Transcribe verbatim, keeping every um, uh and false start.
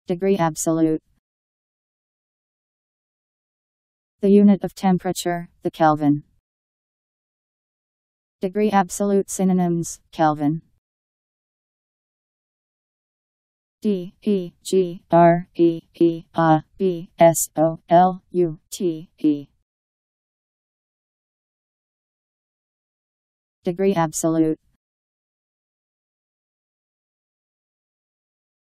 Degree absolute. The unit of temperature, the Kelvin. Degree absolute synonyms, Kelvin. D E G R E E A B S O L U T E. Degree absolute.